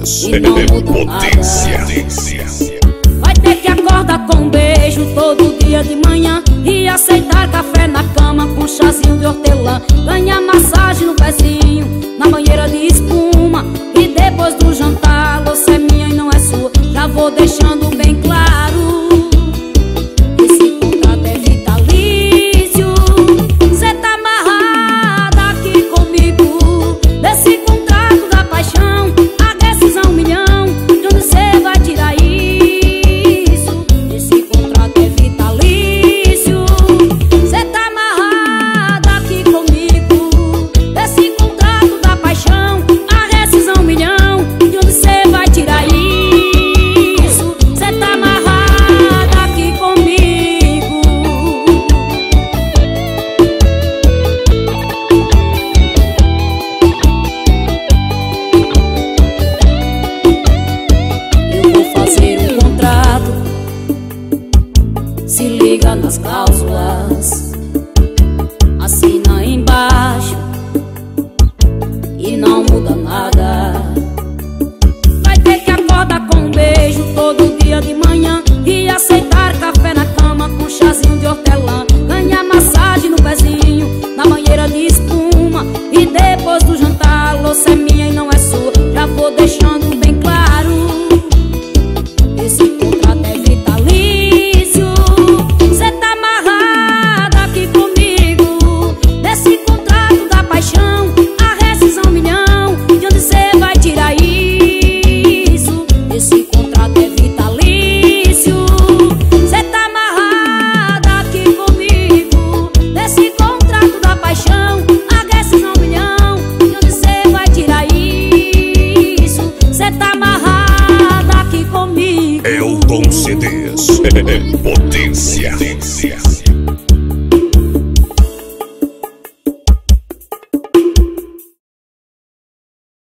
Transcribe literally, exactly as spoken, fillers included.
Dias. Potência. Vai ter que acordar com um beijo todo dia de manhã e aceitar café na cama com chazinho de hortelã. Ganhar massagem no pezinho, na banheira de espuma. E depois do jantar, louça é minha e não é sua. Já vou deixando bem claro, esse contrato é vitalício. Cê tá amarrada aqui comigo, desse contrato da paixão. A decisão um milhão, de onde cê vai tirar isso? Esse contrato é vitalício. Cê tá amarrada aqui comigo, desse contrato da paixão. A rescisão um milhão, de onde cê vai tirar isso? Cê tá amarrada aqui comigo. Eu vou fazer um contrato, se liga nas cláusulas, assina embaixo e não muda nada. Vai ter que acordar com um beijo todo dia de manhã e aceitar café na cama com chazinho de hortelã. Ganhar massagem no pezinho, na banheira de espuma. E depois do jantar, louça é minha e não é sua. Já vou deixando bem claro, esse contrato é vitalício. Cê tá amarrada aqui comigo, desse contrato da paixão. A rescisão um milhão, de onde cê vai tirar isso? Esse contrato é vitalício. Cê tá amarrada aqui comigo, desse contrato da paixão. A rescisão um milhão, de onde cê vai tirar isso? Cê tá amarrada aqui comigo. Elton C Ds. Potência.